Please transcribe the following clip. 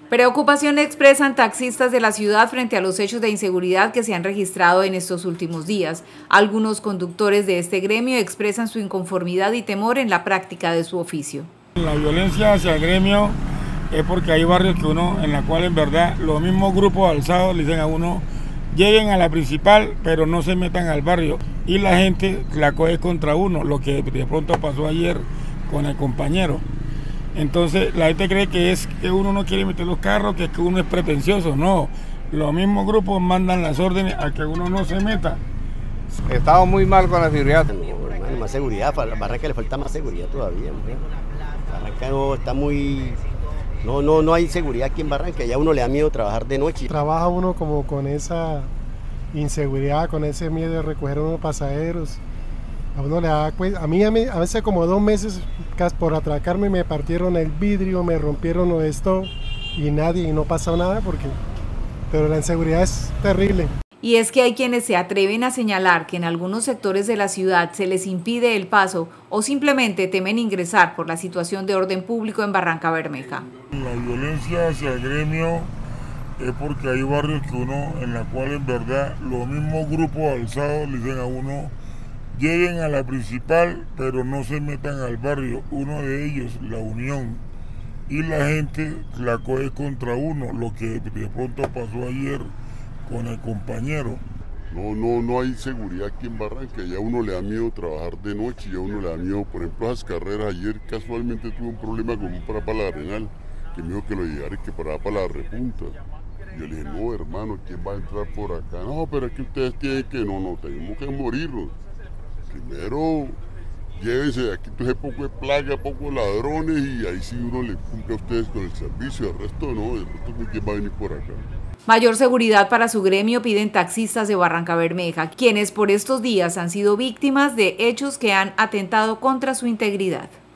Preocupación expresan taxistas de la ciudad frente a los hechos de inseguridad que se han registrado en estos últimos días. Algunos conductores de este gremio expresan su inconformidad y temor en la práctica de su oficio. La violencia hacia el gremio es porque hay barrios en la cual en verdad los mismos grupos alzados le dicen a uno: lleguen a la principal, pero no se metan al barrio. Y la gente la coge contra uno, lo que de pronto pasó ayer con el compañero. Entonces la gente cree que es que uno no quiere meter los carros, que es que uno es pretencioso. No, los mismos grupos mandan las órdenes a que uno no se meta. Estamos muy mal con la seguridad. No, hermano, más seguridad, a Barranca le falta más seguridad todavía. Barranca no está muy... No hay seguridad aquí en Barranca, ya a uno le da miedo trabajar de noche. Trabaja uno como con esa inseguridad, con ese miedo de recoger unos pasajeros. A uno le da, a mí a veces como 2 meses por atracarme me partieron el vidrio, me rompieron esto y no pasó nada pero la inseguridad es terrible. Y es que hay quienes se atreven a señalar que en algunos sectores de la ciudad se les impide el paso o simplemente temen ingresar por la situación de orden público en Barrancabermeja. La violencia hacia el gremio es porque hay barrios en la cual en verdad los mismos grupos alzados le dicen a uno: lleguen a la principal, pero no se metan al barrio. Uno de ellos, La Unión, y la gente la coge contra uno, lo que de pronto pasó ayer con el compañero. No hay seguridad aquí en Barranca, ya a uno le da miedo trabajar de noche, ya a uno le da miedo, por ejemplo, esas carreras. Ayer casualmente tuve un problema con un para la Arenal, que me dijo que lo llegara y que paraba para la repunta. Yo le dije: no, hermano, ¿quién va a entrar por acá? No, pero es que ustedes tienen que, no, tenemos que morirnos. Primero, llévense de aquí todo ese poco de plaga, poco ladrones, y ahí sí uno le cumple a ustedes con el servicio. El resto no, ¿quién va a venir por acá? Mayor seguridad para su gremio piden taxistas de Barrancabermeja, quienes por estos días han sido víctimas de hechos que han atentado contra su integridad.